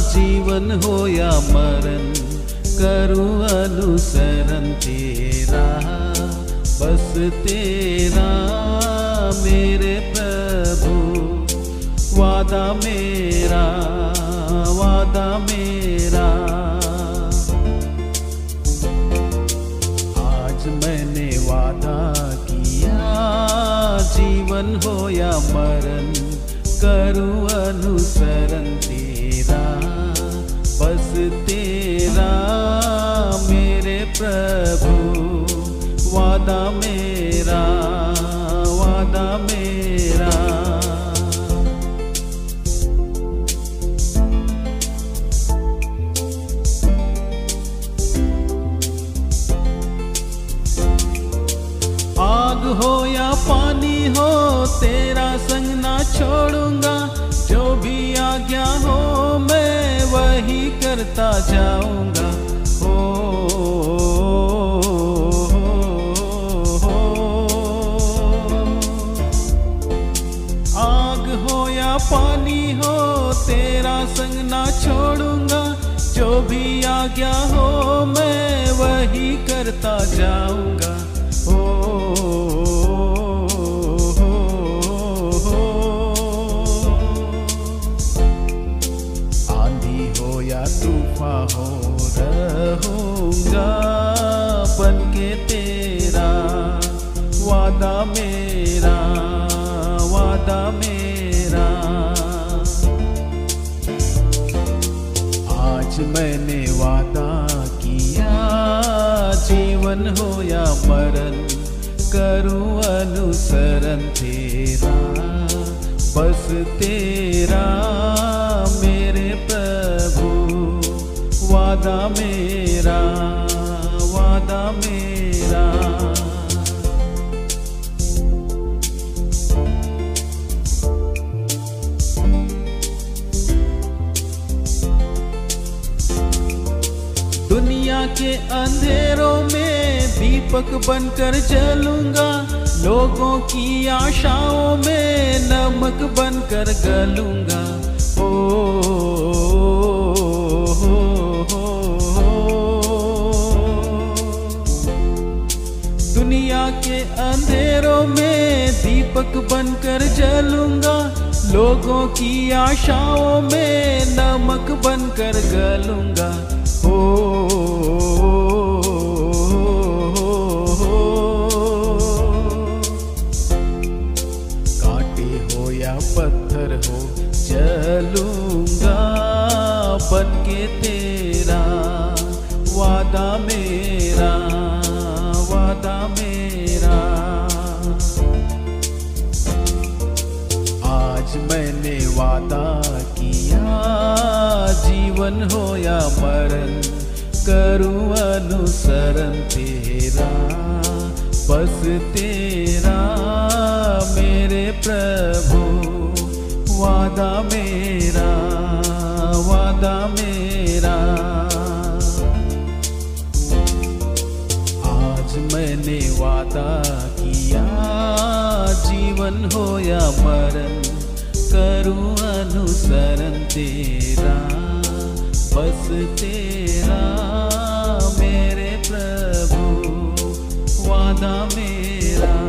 जीवन हो या मरण, करूं अनुसरण तेरा, बस तेरा मेरे प्रभु। वादा मेरा, वादा मेरा, आज मैंने वादा किया, जीवन हो या मरण, करूं अनुसरण तेरा, बस तेरा मेरे प्रभु। वादा मेरा, वादा मेरा, आग हो या पानी हो तेरा संग ना छोड़ूंगा, जो भी आज्ञा हो मैं वही करता जाऊंगा। आग हो या पानी हो तेरा संग ना छोड़ूंगा, जो भी आज्ञा हो मैं वही करता जाऊंगा। आंधी हो या तूफान हो रहूंगा बन के तेरा। वादा मेरा, वादा मेरा, आज मैंने वादा किया, जीवन हो या मरण, करूं अनुसरण तेरा, बस तेरा मेरे प्रभु। वादा मेरा, वादा मेरा, दुनिया के अंधेरों में दीपक बनकर जलूंगा, लोगों की आशाओं में नमक बनकर गलूंगा। दुनिया के अंधेरों में दीपक बनकर जलूंगा, लोगों की आशाओं में नमक बनकर गलूंगा। कांटे हो या पत्थर हो जलूंगा बन के तेरा। वादा मेरा, वादा मेरा, आज मैंने वादा किया, जीवन हो या मरण, करूं अनुसरण तेरा, बस तेरा मेरे प्रभु। वादा मेरा, वादा मेरा, आज मैंने वादा किया, जीवन हो या मरण, करूं अनुसरण तेरा, बस तेरा मेरे प्रभु। वादा मेरा।